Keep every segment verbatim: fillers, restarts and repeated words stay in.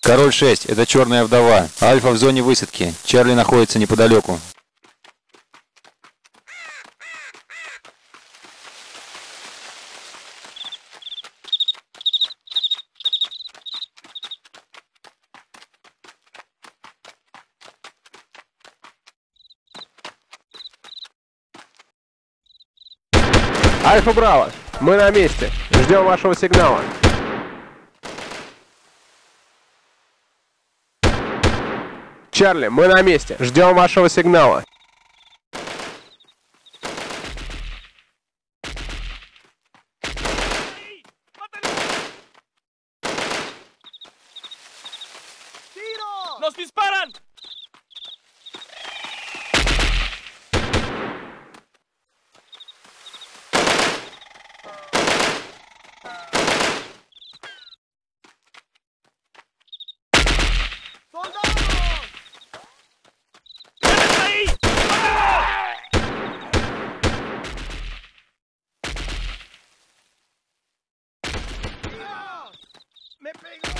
Король шесть, это черная вдова. Альфа в зоне высадки. Чарли находится неподалеку. Альфа Браво, мы на месте. Ждем вашего сигнала. Чарли, мы на месте. Ждем вашего сигнала. ¡Nos disparan! ¡Me pegó!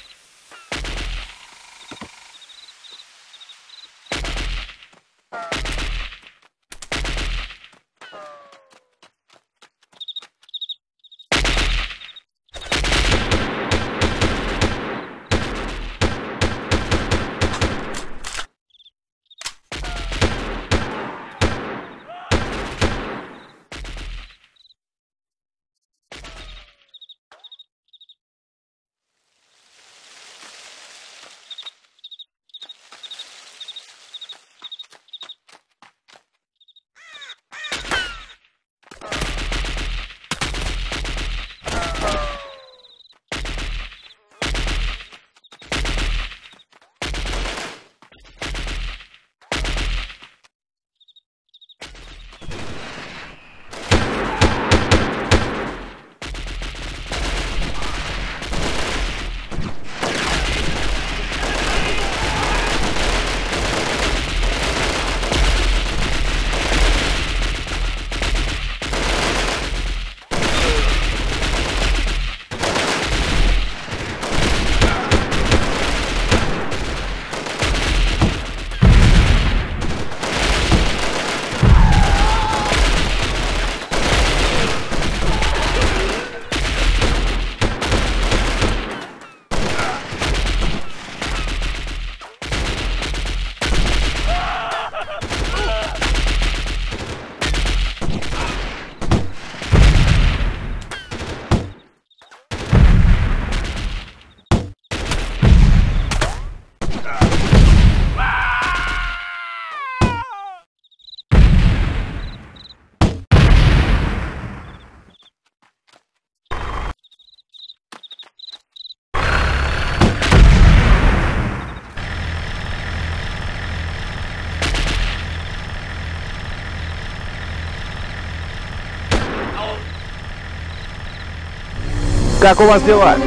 Как у вас дела?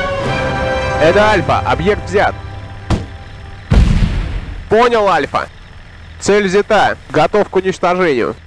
Это Альфа, объект взят. Понял, Альфа. Цель взята, готов к уничтожению.